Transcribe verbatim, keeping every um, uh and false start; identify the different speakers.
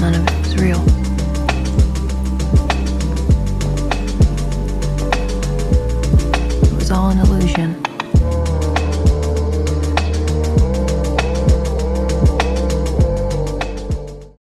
Speaker 1: None of it was real. It was all an illusion.